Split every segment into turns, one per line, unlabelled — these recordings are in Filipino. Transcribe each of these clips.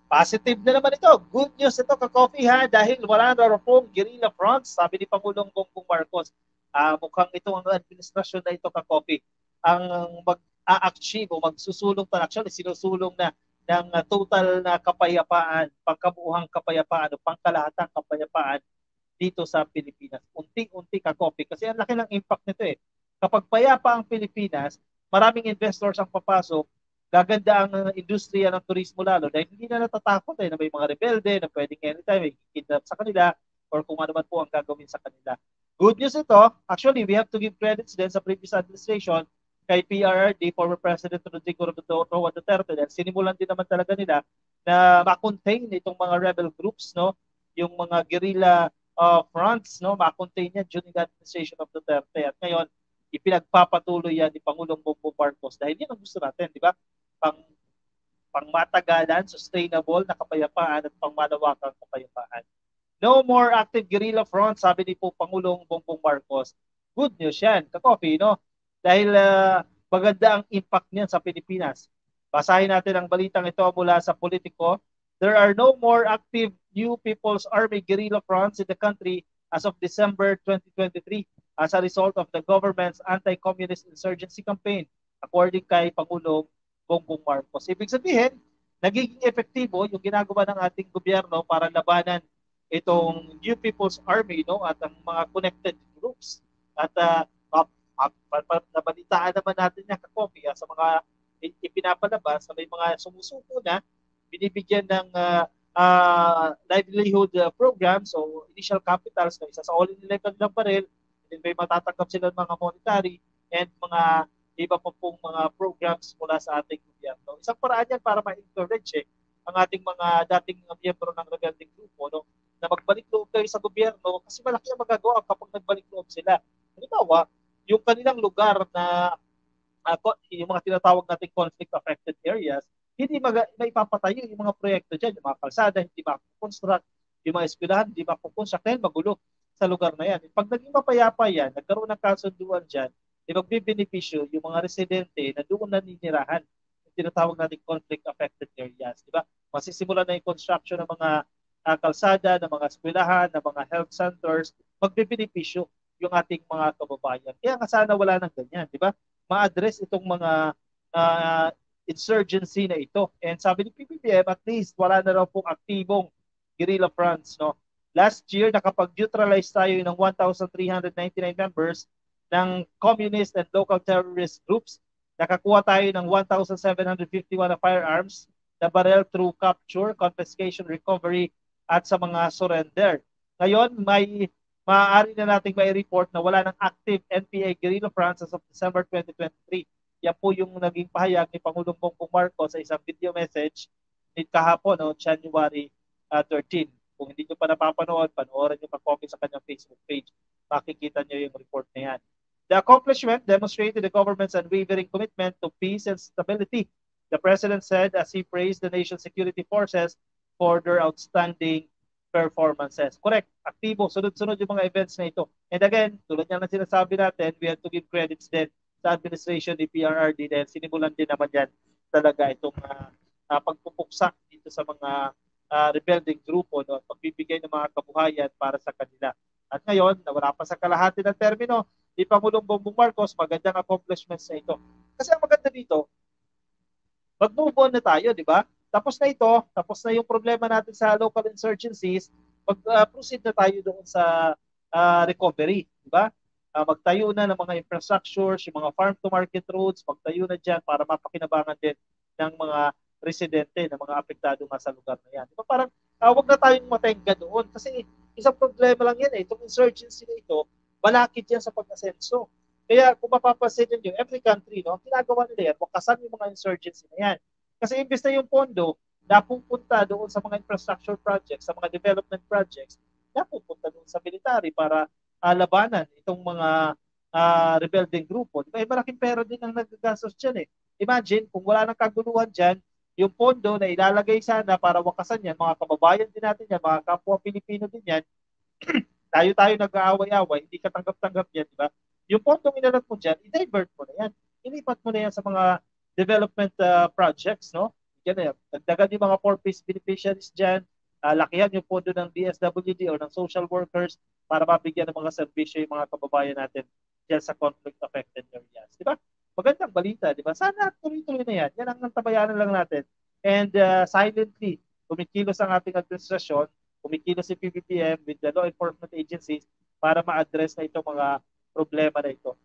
Positive na naman ito. Good news ito, ka-coffee ha, dahil wala na raw pong guerrilla fronts, sabi ni Pangulong Bongbong Marcos. Mukhang ito ang administrasyon na ito, ka-coffee, ang mag-a-achieve o magsusulong pa, actually sinusulong na ng total na kapayapaan, pangkabuuhang kapayapaan o pangkalahatang kapayapaan dito sa Pilipinas. Unti-unti, ka-coffee, kasi ang laki ng impact nito eh. Kapag payapa ang Pilipinas, maraming investors ang papasok, gaganda ang industriya ng turismo lalo dahil hindi na natatakot na may mga rebelde na pwedeng anytime may kidnap sa kanila or kung ano man po ang gagawin sa kanila. Good news ito. Actually, we have to give credits din sa previous administration kay PRRD, former President Rodrigo Roa Duterte, dahil sinimulan din naman talaga nila na ma-contain itong mga rebel groups, no? Yung mga guerrilla fronts, no? Ma-contain yan during the administration of Duterte. At ngayon, ipinagpapatuloy yan ni Pangulong Bongbong Marcos dahil yan ang gusto natin, di ba? Pang pangmatagalan, sustainable na kapayapaan at pangmalawakang kapayapaan. No more active guerrilla front, sabi ni po Pangulong Bongbong Marcos. Good news yan, ka-coffee, no? Dahil maganda ang impact niyan sa Pilipinas. Basahin natin ang balitang ito mula sa Politico. There are no more active new People's Army guerrilla fronts in the country as of December 2023 as a result of the government's anti-communist insurgency campaign, according kay Pangulong Bongbong Marcos. Ibig sabihin, nagiging epektibo yung ginagawa ng ating gobyerno para labanan itong New People's Army, no, at ang mga connected groups. At nabalitaan naman natin yan, ka-copy, sa mga ipinapalabas na may mga sumusuko na binibigyan ng livelihood programs o initial capitals na isa sa all nila kanilang baril, then may matatanggap sila ng mga monetary and mga iba pa pong mga programs mula sa ating gobyerno. Isang paraan yan para ma-encourage ang ating mga dating miyembro ng rebelling grupo, no, na magbalik loob kayo sa gobyerno kasi malaki ang magagawa kapag nagbalik loob sila. Halimbawa, yung kanilang lugar na yung mga tinatawag nating conflict-affected areas, hindi may papatayo yung mga proyekto dyan, yung mga kalsada, hindi makukonstruct, yung mga eskwelahan, hindi makukonstruct, dahil magulo sa lugar na yan. Pag naging mapayapa yan, nagkaroon ng kasunduan dyan, magbibenepisyo yung mga residente na doon naninirahan, yung tinatawag nating conflict-affected areas. Di ba? Masisimula na yung construction ng mga kalsada, ng mga eskwelahan, ng mga health centers, magbibenepisyo yung ating mga kababayan. Kaya nga sana wala nang ganyan, di ba? Ma-address itong mga insurgency na ito. And sabi ni PBBM, at least wala na raw pong aktibong guerrilla fronts, no? Last year, nakapag-neutralize tayo ng 1,399 members ng communist and local terrorist groups. Nakakuha tayo ng 1,751 na firearms na barrel through capture, confiscation, recovery, at sa mga surrender. Ngayon, maaari na nating may report na wala ng active NPA guerrilla fronts as of December 2023. Yan po yung naging pahayag ni Pangulong Bongbong Marcos sa isang video message ni kahapon, no, January 13. Kung hindi nyo pa napapanood, panoorin nyo pa-copy sa kanyang Facebook page. Makikita nyo yung report na yan. The accomplishment demonstrated the government's unwavering commitment to peace and stability, the President said as he praised the nation's security forces for their outstanding performances. Correct. Aktibo. Sunod-sunod yung mga events na ito. And again, tulad nga na sinasabi natin, we have to give credits din sa administration ni PRRD dahil sinimulan din naman yan talaga itong pagpupuksa dito sa mga rebelding grupo, no, at pagbibigay ng mga kabuhayan para sa kanila. At ngayon, nawala pa sa kalahati ng termino, ni Pangulong Bongbong Marcos, magandang accomplishments na ito. Kasi ang maganda dito, mag-move on na tayo, di ba? Tapos na ito, tapos na yung problema natin sa local insurgencies, mag-proceed na tayo doon sa recovery, di ba? Magtayo na ng mga infrastructures, yung mga farm-to-market roads, magtayo na dyan para mapakinabangan din ng mga residente, ng mga apektado nga sa lugar na yan. Di ba? Parang wag na tayong matenga doon kasi isang problema lang yan eh. Itong insurgency na ito, balakid yan sa pag-asenso. Kaya kung mapapansin nyo, every country, no, ginagawa nila yan, wakasan yung mga insurgency na yan. Kasi imbes na yung pondo, napupunta doon sa mga infrastructure projects, sa mga development projects, napupunta doon sa military para labanan itong mga rebelding grupo. Diba? Malaking pera din ang nagagastos dyan eh. Imagine, kung wala nang kaguluhan dyan, yung pondo na ilalagay sana para wakasan yan, mga kababayan din natin yan, mga kapwa Pilipino din yan, tayo nag-aaway-away, hindi ka tanggap-tanggap yan, di ba? Yung pondong inalat mo dyan, i-divert mo na yan. Ilipat mo na yan sa mga development projects, no? Yan, dagdagan yung mga four-piece beneficiaries dyan, lakihan yung pondo ng DSWD o ng social workers para mabigyan ng mga serbisyo yung mga kababayan natin dyan sa conflict-affected areas. Di ba? Magandang balita, di ba? Sana tuloy-tuloy na yan. Yan ang antabayanan lang natin. And silently, kumikilos ang ating administrasyon, kumikilos si PBBM with the law enforcement agencies para ma-address na itong mga problema na ito.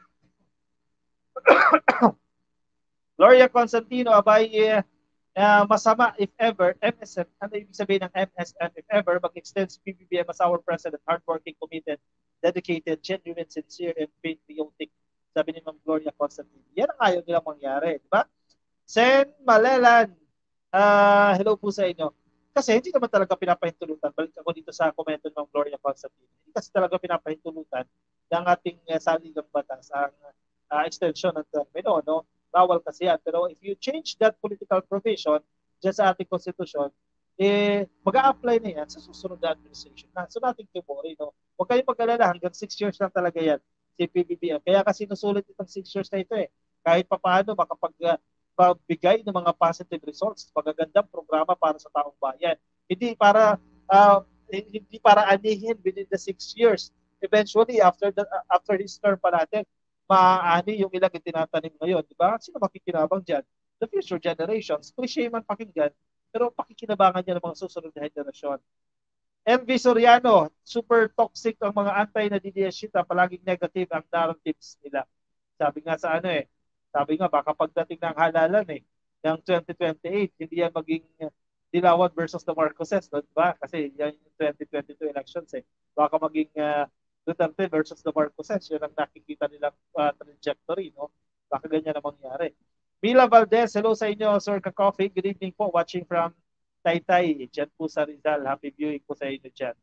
Gloria Constantino, abay, masama if ever, MSF, ano ibig sabihin ng MSF, if ever, mag-extend si PBBM as our president, hardworking, committed, dedicated, genuine, sincere, and patriotic. Sabi ni Ma'am Gloria Constantino. Yan ang ayaw nilang mangyari, di ba? Sen Malelan, hello po sa inyo. Kasi hindi naman talaga pinapahintulutan. Balik ako dito sa komento ng Gloria Constantino. Hindi kasi talaga pinapahintulutan ng ating saligang batas ang extension ng termino, no? Bawal kasi yan. Pero if you change that political provision dyan sa ating konstitusyon, mag-a-apply na yan sa susunod na administration. So nothing to worry, no? Huwag kayong mag-alala, hanggang 6 years lang talaga yan si PBBM. Kaya kasi sinusulit itong 6 years na ito Kahit pa paano makapag-bigay ng mga positive results, magagandang programa para sa taong bayan. Hindi para anihin within the 6 years. Eventually, after his term pa natin, maaani yung ilang itinatanim ngayon, di ba? Sino makikinabang dyan? The future generations. Cliche man pakinggan, pero pakikinabangan niya ng mga susunod na henerasyon. MV Soriano, super toxic ang mga antay na DDS-shita, palaging negative ang narratives nila. Sabi nga sabi nga baka pagdating ng halalan ng 2028, hindi yan maging Dilawan versus the Marcoses, no? Diba? Kasi yan yung 2022 elections Baka maging Duterte versus the Marcoses, yun ang nakikita nilang trajectory, no? Baka ganyan na mangyari. Mila Valdez, hello sa inyo, Sir Ka-Coffee. Good evening po, watching from Taytay, dyan po sa Rizal. Happy viewing po sa inyo dyan.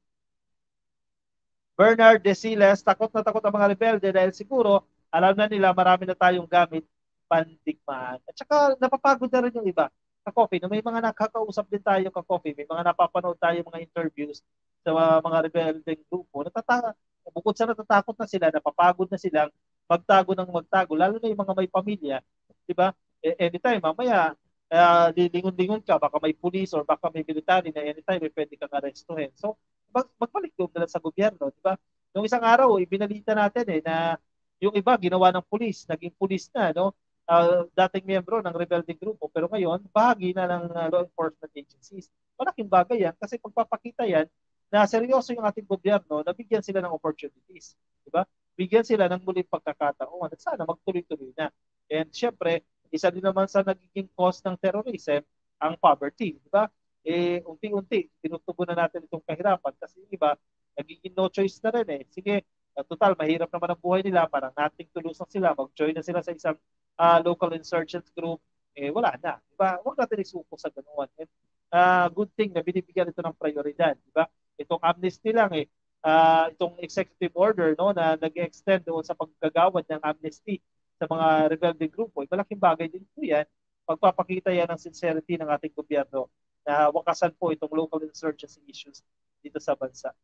Bernard Desiles, takot na takot ang mga rebelde dahil siguro alam na nila marami na tayong gamit pandigmaan. At saka napapagod na rin yung iba. Ka-Coffee, no, may mga nakakausap din tayo Ka-Coffee, may mga napapanood tayo mga interviews sa mga rebeldeng grupo. Bukod sa natatakot na sila, napapagod na silang magtago ng magtago, lalo na yung mga may pamilya, di ba? Anytime, mamaya, lilingon-lingon ka, baka may pulis or baka may military na anytime may pwede kang arestuhin. So, magbalik loob na lang sa gobyerno, di ba? Noong isang araw, ibinalita natin na yung iba ginawa ng pulis, naging pulis na, no? Dating miyembro ng rebelding grupo, pero ngayon, bahagi na ng law enforcement agencies. Malaking bagay yan kasi pagpapakita yan na seryoso yung ating gobyerno, nabigyan sila ng opportunities. Di ba? Bigyan sila ng muling pagkakataon at sana magtuloy-tuloy na. And syempre, isa din naman sa nagiging cause ng terrorism, ang poverty. Di ba? Unti-unti, tinutubo na natin itong kahirapan kasi yung iba, nagiging no choice na rin Sige, total, mahirap naman ang buhay nila, parang nating tulusan sila, mag-join na sila sa isang local insurgent group, wala na. Diba? Huwag natin isuko sa ganoon. And, good thing na binibigyan ito ng prioridad. Diba? Itong amnesty lang itong executive order no, na nag-extend doon sa paggagawad ng amnesty sa mga rebelde grupo, malaking bagay din po yan. Pagpapakita yan ng sincerity ng ating gobyerno na wakasan po itong local insurgency issues dito sa bansa.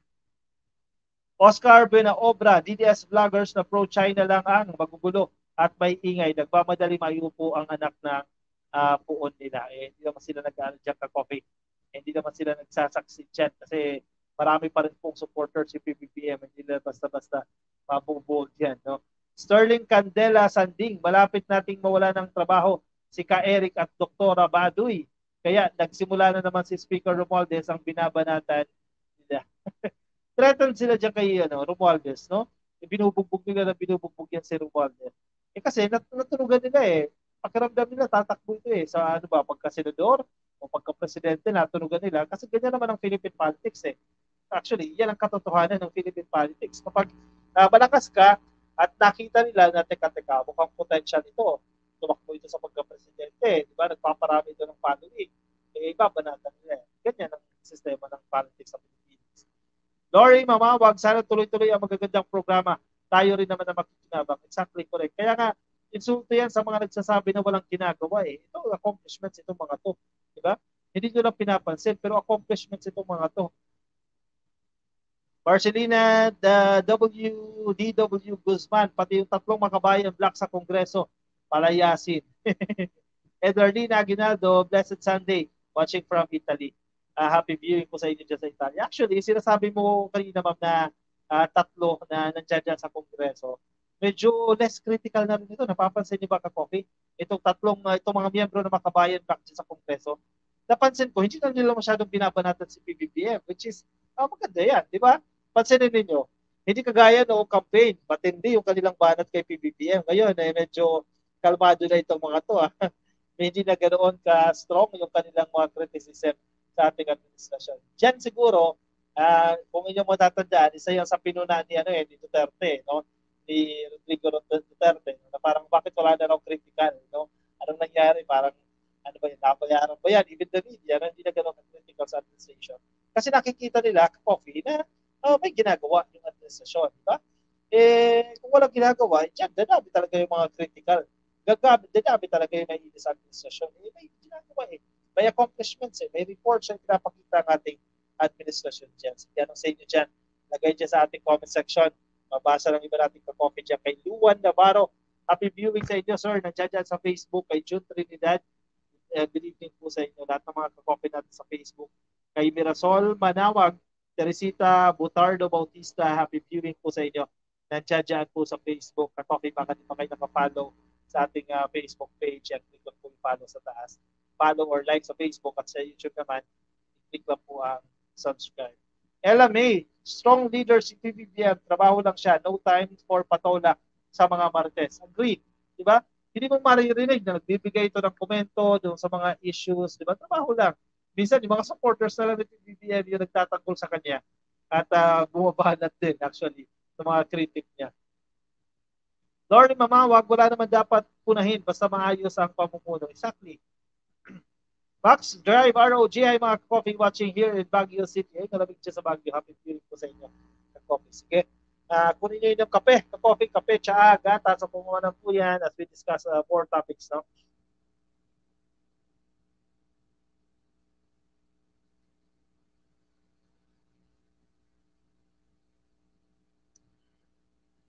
Oscar Benaobra, DDS vloggers na pro-China lang ang magugulo at may ingay. Nagmamadali mayupo ang anak ng puon nila. Hindi naman sila nag-ano dyan ka-coffee. Hindi naman sila nagsasaksi dyan kasi marami pa rin pong supporters si PBBM. Hindi nila basta-basta mabubuod yan. No? Sterling Candela Sanding, malapit nating mawala ng trabaho si Ka-Eric at Doktora Baduy. Kaya nagsimula na naman si Speaker Romualdez ang binabanatan nila. Threatened sila dyan kay Romualdez, no? Binubugbog nila na binubugbog yan si Romualdez. Kasi naturugan nila pakiramdam nila tatakbo ito sa pagka-senador o pagka-presidente, naturugan nila kasi ganyan naman ang Philippine politics Actually, yan ang katotohanan ng Philippine politics. Kapag malakas ka at nakita nila na teka, mukhang potential ito, tumakbo ito sa pagka-presidente, di ba? Nagpaparami ito ng following. Ibabanatan nila. Ganyan ang sistema ng politics sa Pilipinas. Lori Mamawag, sana tuloy-tuloy ang magagandang programa. Tayo rin naman na makikinabang. Exactly correct. Kaya nga, insulto yan sa mga nagsasabi na walang ginagawa Ito, accomplishments itong mga to. Diba? Hindi nyo lang pinapansin, pero accomplishments itong mga to. Marcelina, the DW Guzman, pati yung tatlong makabayan black sa Kongreso, palayasin. Eduardina Aguinaldo, blessed Sunday, watching from Italy. Happy viewing po sa inyo dyan sa Italy. Actually, sinasabi mo kanina ma'am na tatlo na nandyan dyan sa Kongreso, medyo less critical na rin ito. Napapansin niyo ba ka-coffee? Itong mga miyembro ng Makabayan back dyan sa Kongreso, napansin ko, hindi na nila masyadong binabanatan si PBBM, which is, maganda yan, di ba? Pansinin ninyo, hindi kagaya noong campaign, matindi yung kanilang banat kay PBBM. Ngayon, medyo kalmado na itong mga to. Hindi na ganoon ka-strong yung kanilang mga criticism sa ating administrasyon. Diyan siguro, kung inyong matatandaan, isa yung sa pinunan ni Duterte, no? Ni Rodrigo Duterte, na parang bakit wala na raw critical, no? Anong nangyari? Parang, ano ba yun, napayaran ba yan? Even the media, hindi na ganoon critical sa administration. Kasi nakikita nila, coffee, na may ginagawa yung administrasyon, di ba? Kung walang ginagawa, dyan, dadami talaga yung mga critical. Dadami talaga yung may sa administrasyon. May ginagawa eh. May accomplishments eh. May reports yung pinapakita ng ating administrasyon dyan. Sige, anong sa inyo dyan? Lagay dyan sa ating comment section. Mabasa lang iba natin ka-coffee dyan kay Luan Navarro. Happy viewing sa inyo, sir. Nandiyan dyan sa Facebook kay June Trinidad. Good evening po sa inyo. Lahat ng mga ka-coffee natin sa Facebook. Kay Mirasol Manawag, Teresita Butardo Bautista, happy viewing po sa inyo. Nandiyan po sa Facebook. Ka-coffee, baka di pa kayo nakapollow sa ating Facebook page at click lang po yung follow sa taas. Follow or like sa Facebook at sa YouTube naman, click lang po ang subscribe. Ella May, strong leader si PBBM, trabaho lang siya, no time for patola sa mga Martes. Agreed, di ba? Hindi mo maririnig na nagbibigay ito ng komento doon sa mga issues, di ba? Trabaho lang. Minsan, yung mga supporters na lang ng PBBM yung nagtatanggol sa kanya at bumabanat din actually sa mga critic niya. Lord Mamawag, wala naman dapat punahin basta maayos ang pamumuno. Exactly. Max Drive ROG ay mga coffee watching here in Baguio City. Ay, malamig siya sa Baguio. Happy viewing po sa inyo ng coffee. Sige. Kunin nyo yung kape, coffee, kape, tsaa, gata sa pumunan po yan as we discuss more topics. No?